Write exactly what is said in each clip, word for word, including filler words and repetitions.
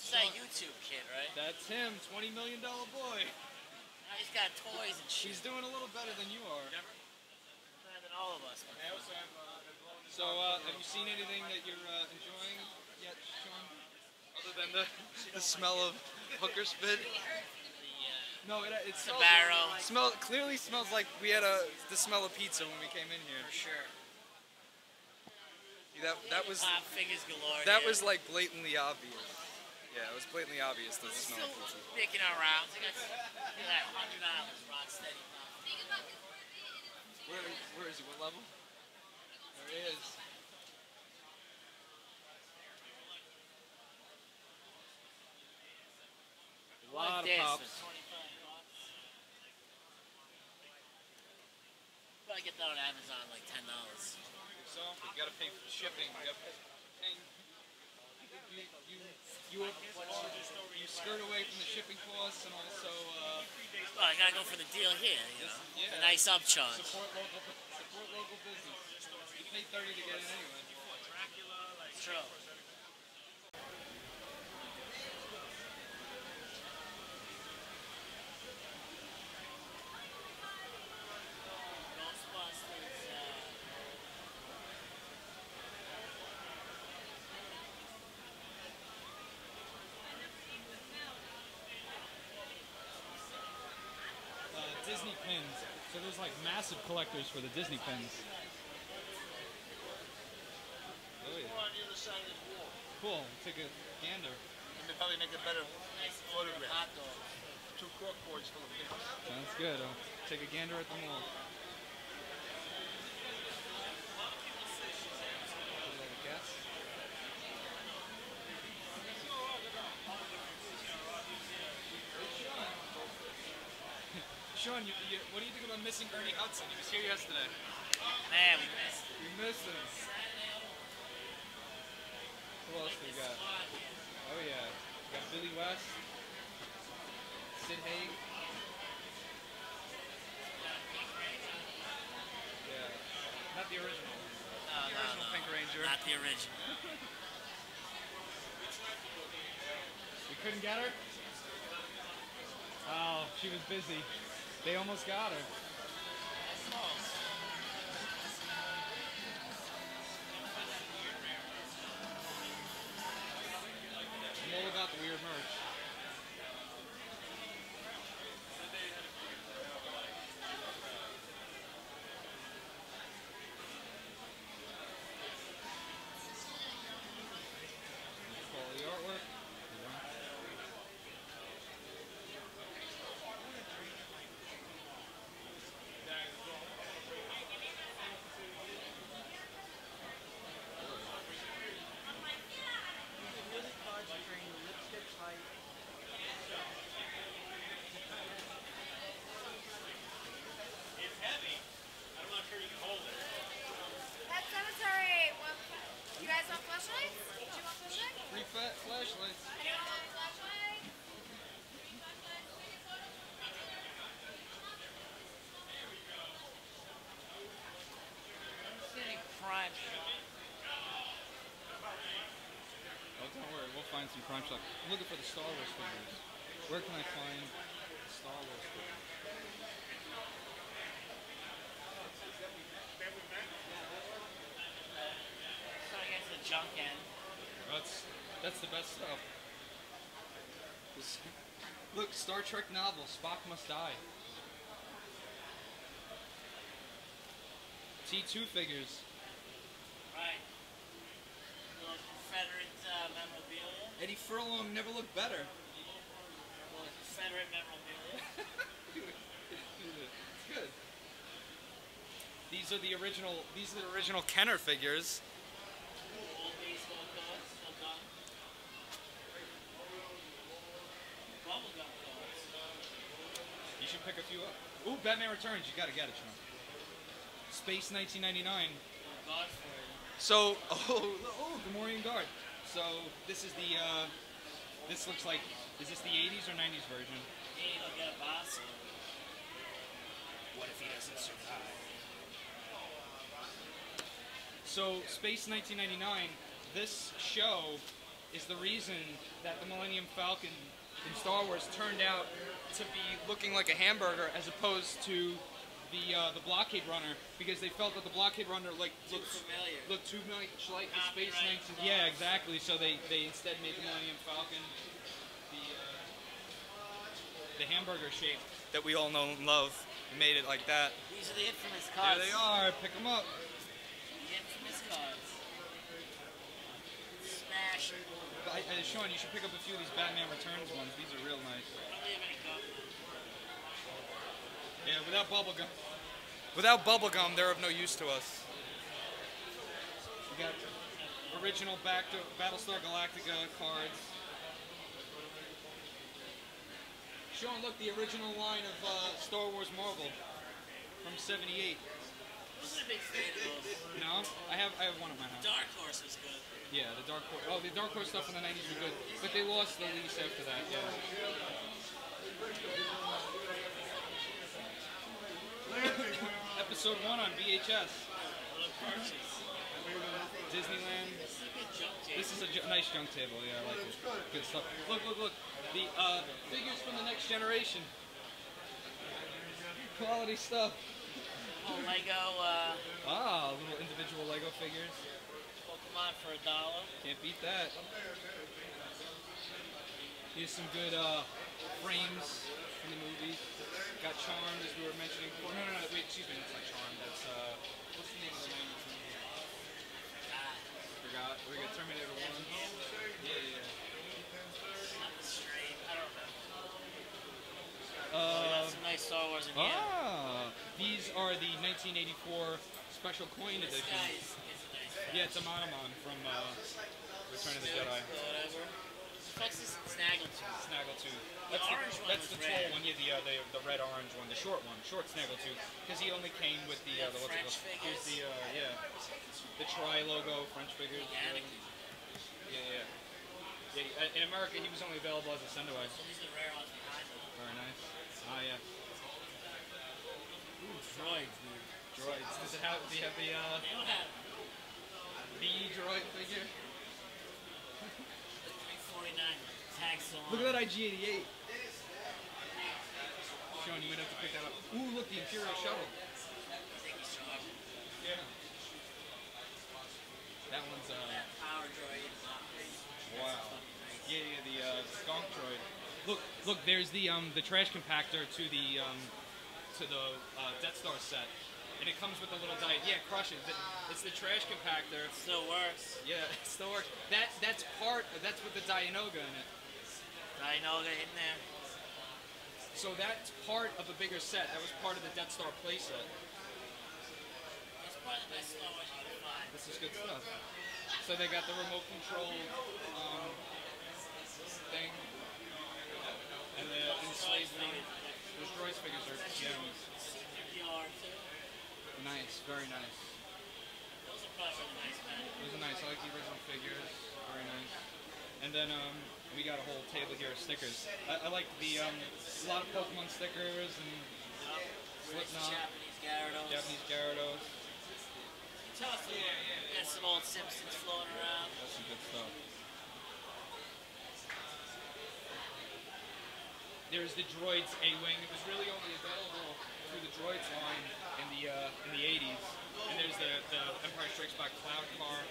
It's that YouTube kid, right? That's him, twenty million dollar boy. Now he's got toys and shit. He's doing a little better than you are. Better than all of us. I also have, uh, so, uh, have you seen anything that you're uh, enjoying yet, Sean? Other than the, the smell of hooker spit? No, it, it smells, smell, clearly smells like we had a the smell of pizza when we came in here. For sure. That that was Pop figures galore. That here. was like blatantly obvious. Yeah, it was blatantly obvious the smell of pizza. Making our rounds. I got that hundred dollars rock steady. Where where is he? What level? There he is. A lot like of pops. Probably get that on Amazon like ten dollars. So you gotta pay for shipping. You gotta pay. You you you, you skirt away from the shipping costs and also. Uh, well, I gotta go for the deal here. You know, yeah. A nice upcharge. Support local. Support local business. You pay thirty to get in anyway. It's true. Disney pins. So there's like massive collectors for the Disney pins. Oh yeah. On the other side of this wall. Cool. Take a gander. And they probably make a better photograph. Two cork boards full of pins. Sounds good. I'll take a gander at them all. Sean, you, you, what do you think about missing Ernie Hudson? He was here yesterday. Man, we missed him. We missed him. Who else we got? Oh yeah, we got Billy West, Sid Haig. Yeah, not the original. No, the no, original no. Pink Ranger. Not the original. We couldn't get her? Oh, she was busy. They almost got her. I'm all about the weird merch. Quality artwork. Flashlights. Anyone want a flashlight? I'm seeing crime shop. Oh, don't worry, we'll find some crime shop. I'm looking for the Star Wars figures. Where can I find the Star Wars figures? So I guess the junk end. That's that's the best stuff. This, look, Star Trek novel, Spock Must Die. T two figures. Right. Little Confederate uh, memorabilia. Eddie Furlong never looked better. Little Confederate memorabilia. It's good. These are the original. These are the original Kenner figures. Old baseball cards, still done. Bubblegum cards. You should pick a few up. Ooh, Batman Returns. You gotta get it, Sean. Space nineteen ninety-nine. God for it. So, oh, oh, Gamorrean Guard. So this is the. Uh, this looks like. Is this the eighties or nineties version? Hey, look at a boss. What if he doesn't survive? So, Space nineteen ninety-nine, this show is the reason that the Millennium Falcon in Star Wars turned out to be looking like a hamburger as opposed to the uh, the blockade runner, because they felt that the blockade runner like looked familiar. looked too much like the Space Copyright Knights. Yeah, exactly. So they, they instead made the Millennium Falcon the uh, the hamburger shape that we all know and love. Made it like that. These are the infamous There cards. they are. Pick them up. The infamous cards. Smash. I, I, Sean, you should pick up a few of these Batman Returns ones. These are real nice. I don't have any gum. Yeah, without bubblegum. Without bubblegum, they're of no use to us. We got original back to Battlestar Galactica cards. Sean, look, the original line of uh, Star Wars Marvel from seventy-eight. Wasn't a big fan of those. No? I have I have one at my house. Dark Horse was good. Yeah, the Dark Horse. Oh, the Dark Horse stuff in the nineties were good, but they lost the lease after that. Yeah. Episode one on V H S. Disneyland. This is a good junk tape. This is a ju nice junk table. Yeah, I like it. Good stuff. Look, look, look. The uh, figures from the next generation. Quality stuff. Oh, Lego, uh, Ah, little individual Lego figures. Pokemon for a dollar. Can't beat that. Here's some good uh, frames from the movie. Got Charmed, as we were mentioning before. No, no, no, wait, excuse me, that's not Charmed. That's, uh, what's the name of the nineties movie? Forgot. We got Terminator one. Yeah, yeah, yeah. Not the Strain. I don't know. Uh, Oh, that's some nice Star Wars in here. ah, these are the nineteen eighty-four special coin This edition. guy is, is a nice guy. Yeah, it's a Monomon from uh, Return of the Jedi. Whatever. What's this Snaggletooth? Snaggletooth. The That's orange the, one that's was the red. troll one, yeah, the, uh, the the red orange one, the short one, short Snaggletooth, because he only came with the uh, The the what's it French called? Here's figures. the uh, yeah, the tri logo French figures. Anakin. Yeah, yeah. Yeah, uh, in America he was only available as a Sendaway. So these are the rare ones behind them. Very nice. Ah, yeah. Ooh, droids, dude. Droids. Does it have? Do you have the uh, They don't have the droid figure? the three forty-nine tag salon. Look at that I G eighty-eight. Sean, you might have to pick that up. Ooh, look, the Imperial shuttle. Thank you, Sean. Yeah. That one's uh. That power droid. Wow. Yeah, yeah, the uh, skunk droid. Look, look. There's the um the trash compactor to the um to the uh, Death Star set, and it comes with a little diet. Yeah, crush it. It's the trash compactor. Still works. Yeah, it still works. That that's part. That's with the Dianoga in it. Dianoga in there. So that's part of a bigger set. That was part of the Death Star playset. It's part of the best Star Wars you can find. This is good stuff. So they got the remote control um, thing, and the enslaved one. Those droids figures are yeah, C R too. nice, very nice. Those are probably really nice, man. Those are nice. I like the original figures. Very nice. And then um, we got a whole table here of stickers. I, I like the um, a lot of Pokemon stickers and Slipknot, Japanese Gyarados. Japanese Gyarados. Tell us, yeah, yeah. Got some old Simpsons floating around. That's some good stuff. There's the Droids A-Wing. It was really only available through the Droids line in the uh, in the eighties. And there's the, the Empire Strikes Back Cloud Car.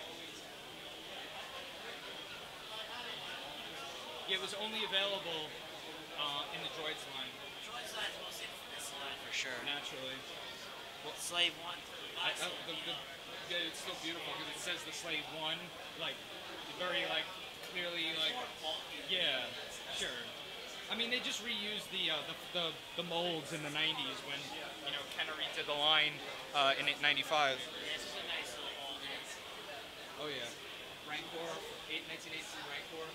Yeah, it was only available uh, in the Droids line. Droids line is the most infamous line for sure. Naturally. Well, Slave One. I, I, the, the, yeah, it's so beautiful because it says the Slave One, like very like clearly like yeah, sure. I mean, they just reused the uh, the, the the molds in the nineties when you know Kennery did the line uh, in ninety-five. Yeah, this is a nice little old dance. Oh yeah, Rancor, eight, nineteen eighty-two Rancor.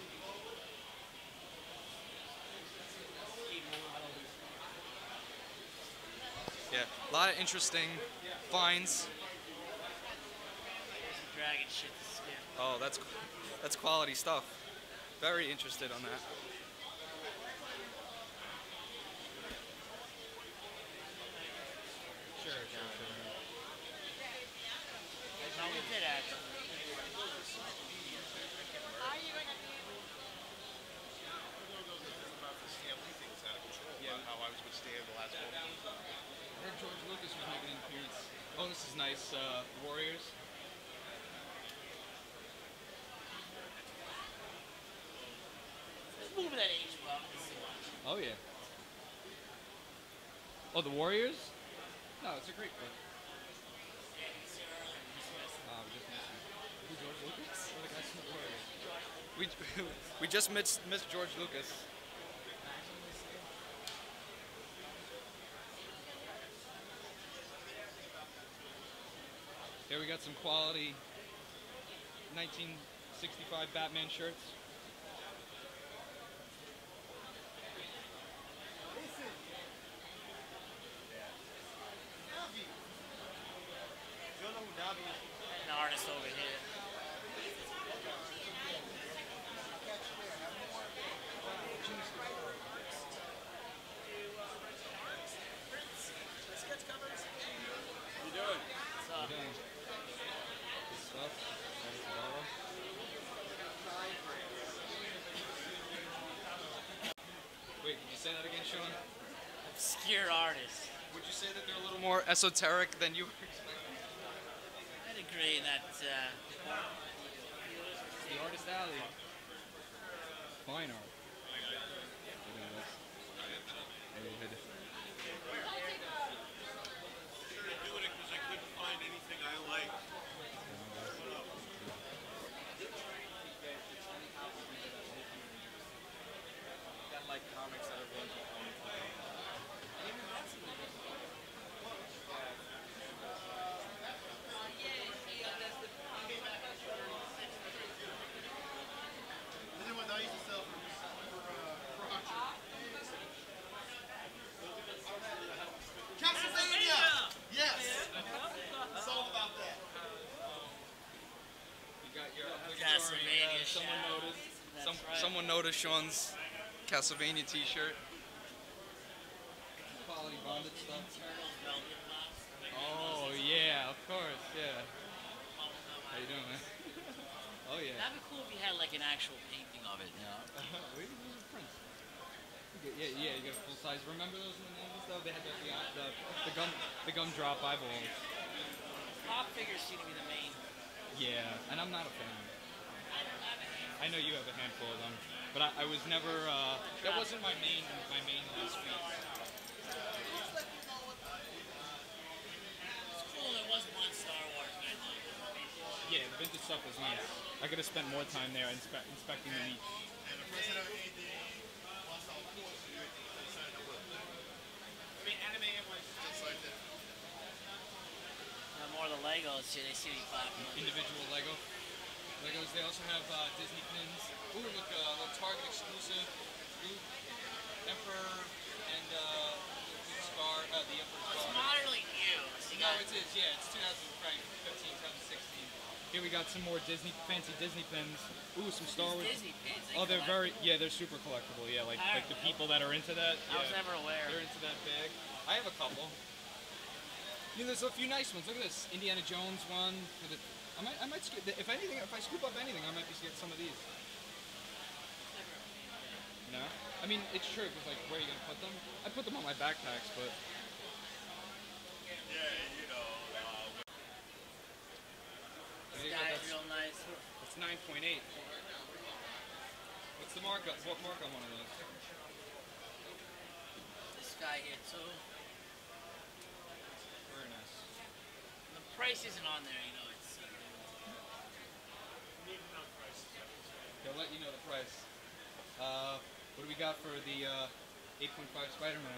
Yeah, a lot of interesting finds. Some dragon shit to skip. Oh, that's that's quality stuff. Very interested on that. Sure, sure, sure. No, we did actually. Are you going to be Lucas uh, Warriors. This movie that aged well. Oh yeah. Oh, the Warriors? No, it's a great book. Oh, we just missed him. Who, George Lucas? Or the guys from the Warriors? We we just missed missed George Lucas. Here we got some quality nineteen sixty-five Batman shirts. An artist over here. What you doing? What's up? Good stuff. Ready to borrow. Wait, did you say that again, Sean? Obscure artists. Would you say that they're a little more esoteric than you were expecting? I'd agree that uh, The Artist Alley. Fine art. Look at this. David. Doing it because I couldn't find anything I liked. Got like comics that are going to Castlevania! Yes! It's all about that. You got your Castlevania uh, someone shadow. noticed. That's Some, right. Someone noticed Sean's Castlevania T-shirt. Quality bonded stuff. Turtles, Velvet Box. Oh yeah, of course, yeah. How you doing, man? Oh yeah. That'd be cool if you had like an actual painting of it, you know? Wait, those are prints. Yeah, yeah, you got a full size. Remember those in the nineties though? They had the, the, the gum the gumdrop eyeballs. Pop figures seem to be the main. Yeah, and I'm not a fan. I don't have any. I know you have a handful of them, but I, I was never. Uh, that wasn't my main my main uh, sweet. It's cool. There was one Star Wars vintage. Yeah, the vintage stuff was nice. I could have spent more time there inspe inspecting them each. And the president of A D wants all cool to do it. I mean, anime was just like that. Now more of the Legos here. They seem to be popular. Individual Lego. Legos. They also have uh, Disney pins. Ooh, look, uh, little Target exclusive. Ooh, Emperor and uh, the Scar. Uh, the Emperor Well, it's Scar. modernly new. So you No, got it is. Yeah, it's two thousand fifteen, twenty sixteen. Here we got some more Disney, fancy Disney pins. Ooh, some Star Wars. Disney pins. They Oh, they're collect. very, yeah, they're super collectible. Yeah, like like the people that are into that. I was yeah, never aware. They're into that bag. I have a couple. You know, there's a few nice ones. Look at this, Indiana Jones one. I might, I might scoop. If anything, if I scoop up anything, I might just get some of these. No, I mean it's true because like, where are you gonna put them? I put them on my backpacks, but. Yeah, you know. This guy's real nice. It's nine point eight. What's the markup? What mark on one of those? This guy here too. Very nice. The price isn't on there, you know. It's. Uh, They'll let you know the price. Uh, what do we got for the uh, eight point five Spider-Man?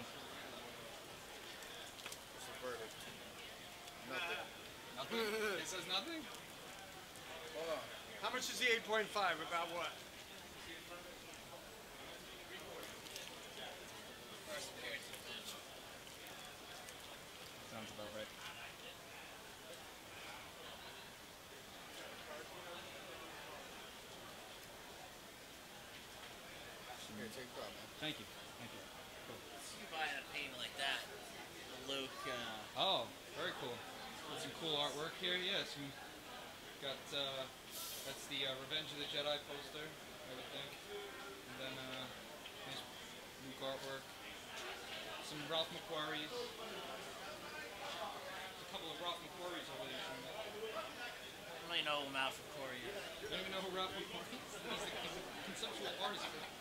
What's the verdict? Nothing. Nothing? It says nothing? Hold on. How much is the eight point five? About what? first appearance of the Sounds about right. Here, take a man. Thank you. Thank you. Cool. So you buy a painting like that. The Luke. Uh, Oh, very cool. Got some cool artwork here. Yeah, some got uh, that's the uh, Revenge of the Jedi poster, I would think. And then uh, nice Luke artwork. Some Ralph McQuarrie's. a couple of Ralph McQuarries over there. I don't really know who Malcolm Corey is. You don't even know who Ralph McQuarrie is? He's a, he's a conceptual artist.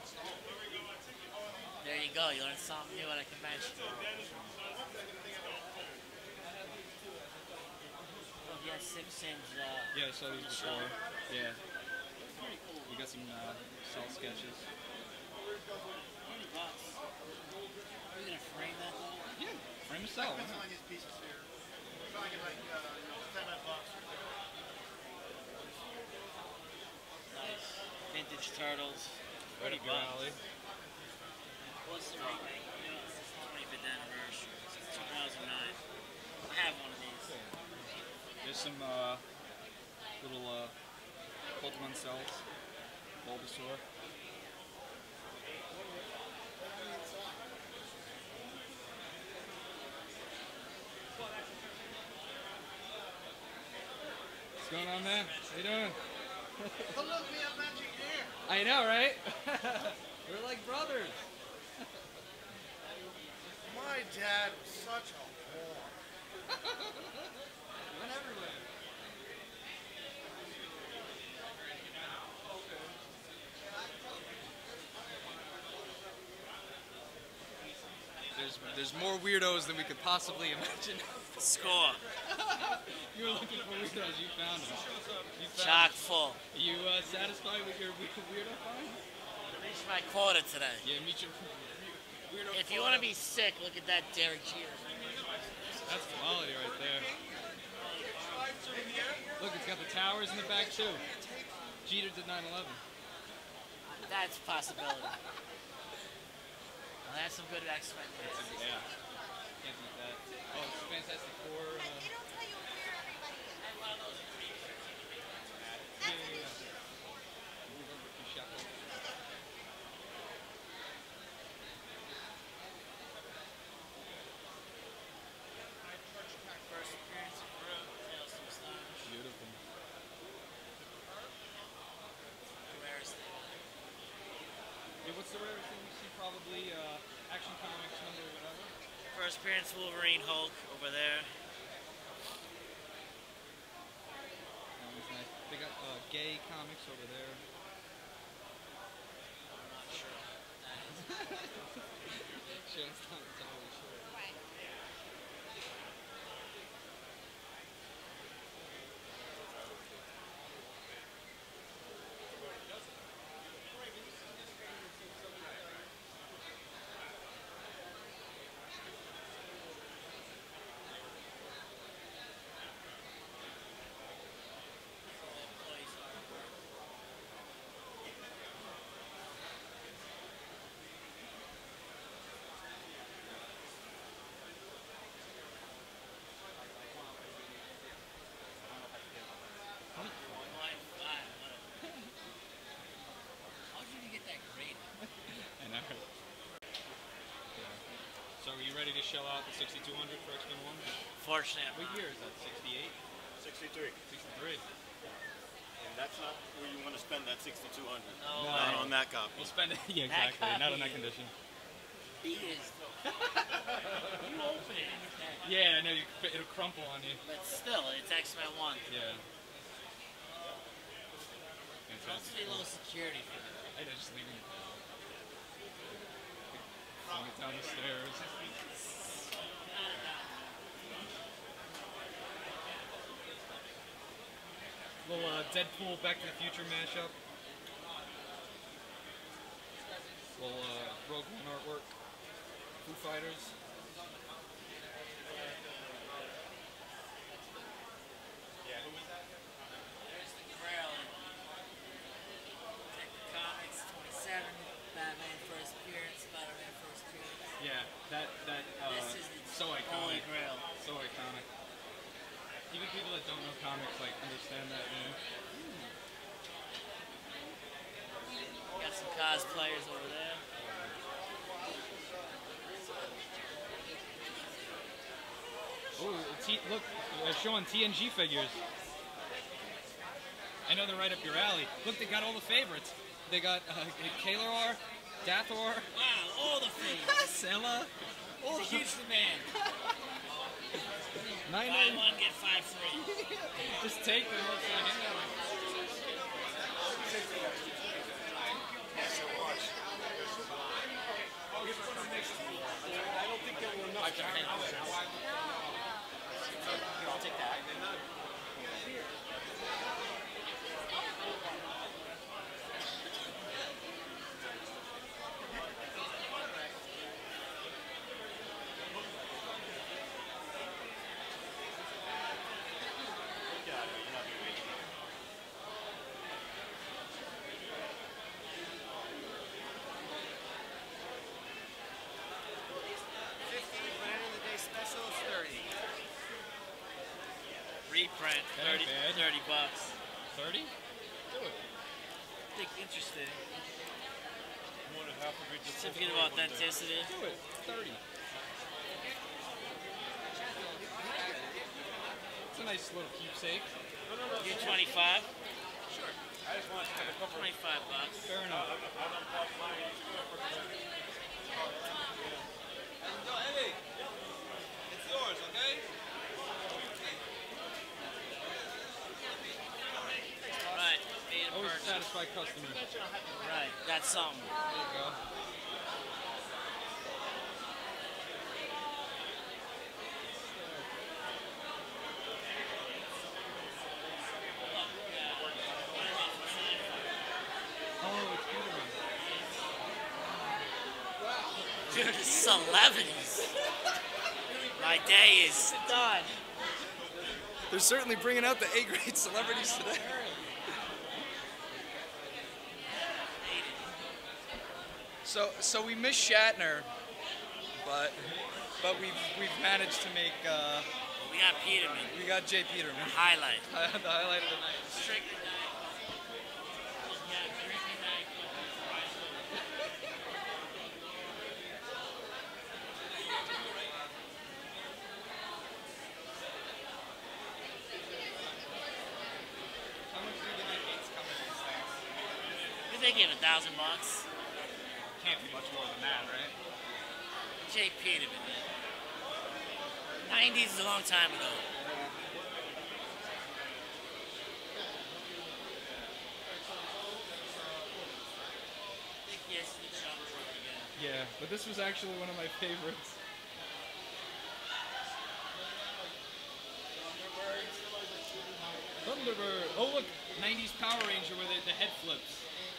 There you go. You learned something new at a convention. Oh, yeah, Simpsons. Uh, Yeah, I saw these show. before. Yeah. Pretty cool. You got some uh, cell sketches. twenty bucks. Are you gonna frame that? Yeah. Frame a cell. That's on his pieces here. We're talking like uh, you know, ten bucks. Nice. Vintage turtles. Right up your alley. What's the remake? twenty-fifth anniversary. two thousand nine. I have one of these. There's some uh, little uh, Pokemon cells. Bulbasaur. What's going on, man? How you doing? But look, we have magic hair. I know, right? We're like brothers. My dad was such a whore. Went everywhere. There's there's more weirdos than we could possibly imagine. Score. You were looking for weirdos, you found them. You found Chock them. full. Are you uh, satisfied with your we- weirdo find? Reached my quota today. Yeah, meet your weirdo. If you want to be sick, look at that Derek Jeter. That's quality right there. Look, it's got the towers in the back too. Jeter did nine eleven. That's a possibility. Well, that's some good X-Men. Yeah. Can't beat that. Oh, it's Fantastic Four. Uh, They don't tell you where everybody is. yeah, yeah, yeah. Move over to Chapeau. First appearance of Brew. Tales from Stars. Beautiful. Rarest thing. Yeah, what's the rarest thing you see? Probably uh, Action Comics number whatever. First appearance Wolverine Hulk over there. That one's nice. They got uh, gay comics over there. I'm not sure what that is. Show's not entirely sure. Employees artwork. Line five, whatever. How did you get that graded? I know. Yeah. So are you ready to shell out the sixty-two hundred for X-Men one? Fortunately, I'm What not. year is that? sixty-eight? sixty-three. sixty-three. And that's not where you want to spend that sixty-two hundred. No, No. Not on that copy. We'll spend it. Yeah, That exactly. Not on that copy condition. B is. You open it and you can. Yeah, I know. You, it'll crumple on you. But still, it's X-Men one. Yeah. Supposed to be low security for you. I know, just leaving it down. Fling it down the stairs. Little uh, Deadpool Back to the Future mashup. Little uh, Rogue One artwork. Foo Fighters. There's the Grail. Detective Comics twenty-seven. Batman first appearance. Spider-Man first appearance. Yeah, that that uh, This is the so Holy iconic. Grail. So iconic. Even people that don't know comics like understand that, you know. Got some cosplayers over there. Oh, T- look, they're showing T N G figures. I know they're right up your alley. Look, they got all the favorites. They got uh, Kalar, Dathor, Wow, all the things. Sela. It's a huge demand. Nine Buy ninety. one, get five free. Just take them. What's the hang out? I don't think there were enough. I'll take that. Reprint, That ain't thirty, bad. thirty bucks. thirty? Do it. I think interesting. More than half of it just Certificate of authenticity. Do it. thirty. It's a nice little keepsake. You twenty-five? I just want to have a couple. twenty-five bucks. Fair enough. Hey, it's yours, okay? Right, made a Always purchase. satisfy customers. Right, that's something. There you go. Oh, it's Peterman. Dude, celebrities. My day is done. They're certainly bringing out the A-grade celebrities today. So, so we missed Shatner, but but we've we've managed to make. Uh, We got Peterman. we got Jay Peterman, Highlight. the highlight of the night. Strictly How much do you think it's coming these things? If they give a thousand bucks, Can't be much more than that, right? Jay Peterman. nineties is a long time ago. I think yes, the shop work again. Yeah, but this was actually one of my favorites. Thunderbird. Oh look, nineties Power Ranger where the, the head flips.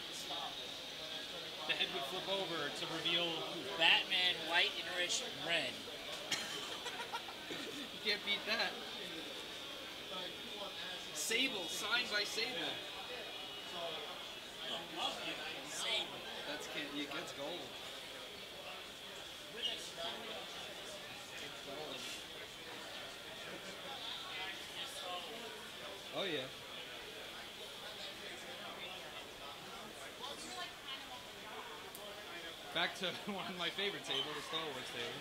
The head would flip over to reveal. Batman, white and rich red. You can't beat that. Sable, signed by Sable. Sable. That's can't you gets gold. Oh yeah. Back to one of my favorite tables, the Star Wars table.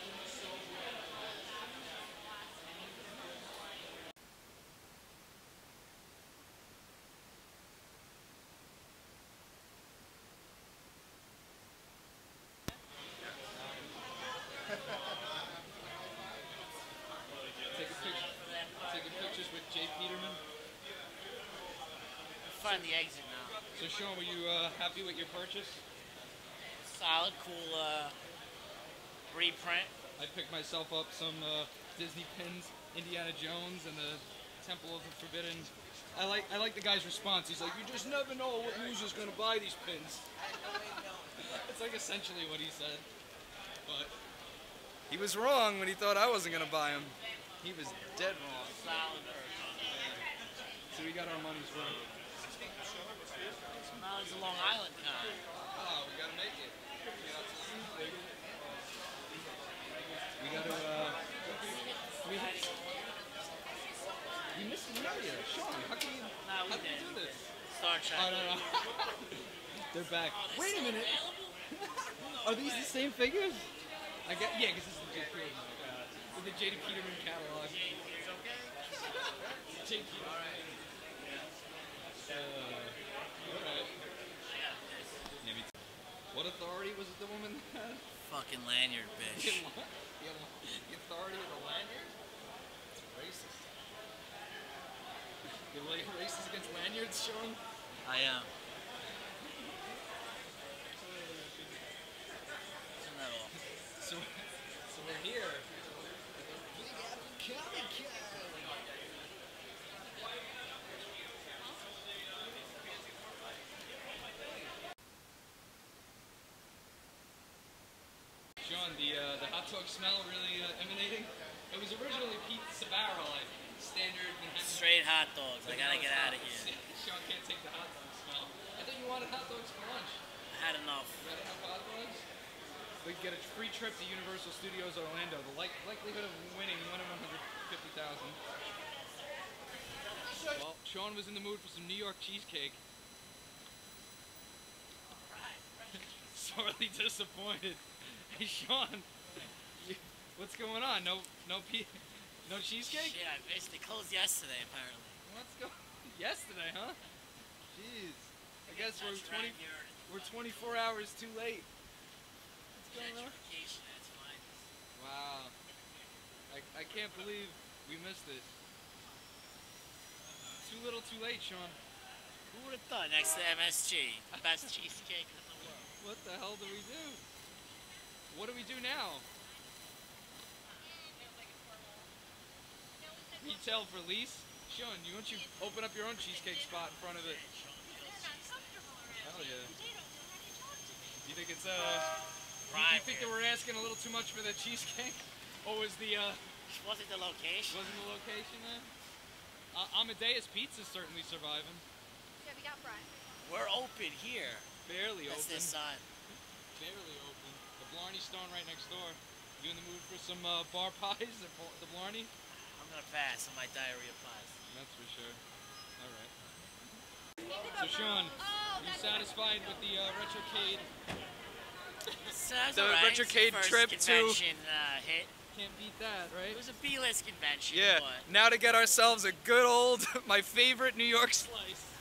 Taking pictures, taking pictures with Jay Peterman. Find the exit now. So Sean, were you uh, happy with your purchase? Solid, cool uh, reprint. I picked myself up some uh, Disney pins, Indiana Jones and the Temple of the Forbidden. I like I like the guy's response. He's like, you just never know what user's gonna buy these pins. It's like essentially what he said. But He was wrong when he thought I wasn't gonna buy him. He was dead wrong. Solid purchase. so we got our money's worth. Now it's a Long Island kind. Oh, we gotta make it. We gotta uh we we missed an area. Sean, how can you Nah, we how can you did. do this? Star Trek. Oh no no. They're back. Wait a minute. Are these the same figures? I get yeah, because this is the J. Peterman. Uh, with the J. Peterman catalog. J. Peterman. Uh, alright. Maybe. What authority was it the woman that had? Fucking lanyard, bitch. The authority of the lanyard? racist. You like racist against lanyards, Sean? I am. Isn't that all? So, so we're here. Big Apple Comic Con. Sean, the uh, the hot dog smell really uh, emanating. It was originally Pete Sabaro, like standard Manhattan. Straight hot dogs. I gotta get out of here. Sean can't take the hot dog smell. I thought you wanted hot dogs for lunch. I had enough. You had enough hot dogs? We could get a free trip to Universal Studios Orlando. The like likelihood of winning one in one hundred fifty thousand. Well, Sean was in the mood for some New York cheesecake. Sorely disappointed. Hey Sean, you, what's going on? No, no, pe no cheesecake? Shit, I missed it. Closed yesterday, apparently. Let's go. Yesterday, huh? Jeez. I guess we're twenty. We're twenty-four hours too late. What's going on? Gentrification at its finest. Wow. I I can't believe we missed this. Too little, too late, Sean. Who would have thought? Next to M S G, best cheesecake in the world. What the hell do we do? What do we do now? Retail for lease? Sean, you want you open up your own cheesecake spot in front of it? Hell yeah. You think it's uh? You, you think that we're asking a little too much for the cheesecake? Or was the uh? Wasn't the location? Wasn't the location there? Uh, Amadeus Pizza's certainly surviving. Yeah, we got front. We're open here. Barely That's open. this side. Barely open. The Blarney Stone right next door. You in the mood for some uh, bar pies at the Blarney? I'm gonna pass on my diarrhea pies. That's for sure. All right. So Sean, are you satisfied with the uh, Retrocade? Sounds The right. Retrocade First trip to- convention, uh, hit. Can't beat that, right? It was a B-list convention. Yeah. But Now to get ourselves a good old, my favorite New York slice.